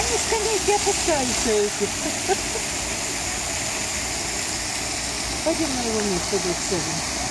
они скамейки опускаются эти. Пойдем на его место, дочь, сядем.